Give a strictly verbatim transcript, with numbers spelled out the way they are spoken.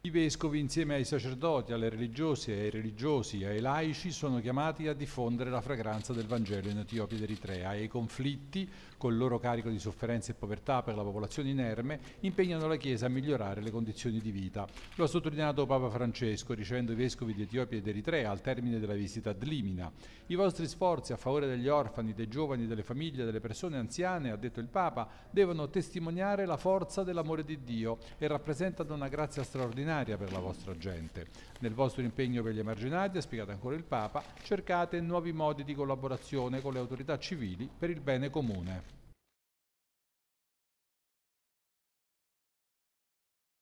I vescovi, insieme ai sacerdoti, alle religiose, ai religiosi e ai laici, sono chiamati a diffondere la fragranza del Vangelo in Etiopia ed Eritrea e i conflitti, col loro carico di sofferenza e povertà per la popolazione inerme, impegnano la Chiesa a migliorare le condizioni di vita. Lo ha sottolineato Papa Francesco, ricevendo i vescovi di Etiopia ed Eritrea al termine della visita ad Limina. I vostri sforzi a favore degli orfani, dei giovani, delle famiglie, delle persone anziane, ha detto il Papa, devono testimoniare la forza dell'amore di Dio e rappresentano una grazia straordinaria per la vostra gente. Nel vostro impegno per gli emarginati, ha spiegato ancora il Papa, cercate nuovi modi di collaborazione con le autorità civili per il bene comune.